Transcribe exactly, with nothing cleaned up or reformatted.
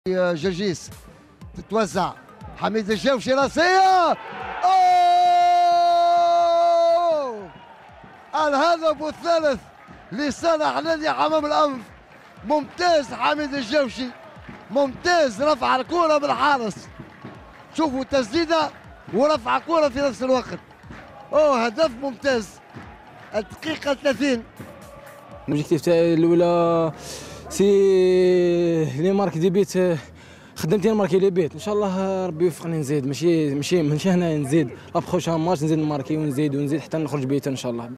جرجيس تتوزع حميد الجوشي راسية. أوه! الهدف الثالث لصالح نادي حمام الأنف. ممتاز حميد الجوشي، ممتاز رفع الكرة بالحارس. شوفوا تسديدة ورفع كرة في نفس الوقت. أوه هدف ممتاز. الدقيقة ثلاثين. الأوبجيكتيف تاعي الأولى سي لي مارك دي بيت، خدمتي نماركي لي بيت، ان شاء الله ربي يوفقني نزيد، ماشي ماشي ماشي هنا نزيد، لا بروشان ماتش نزيد نماركي ونزيد ونزيد حتى نخرج بيت ان شاء الله.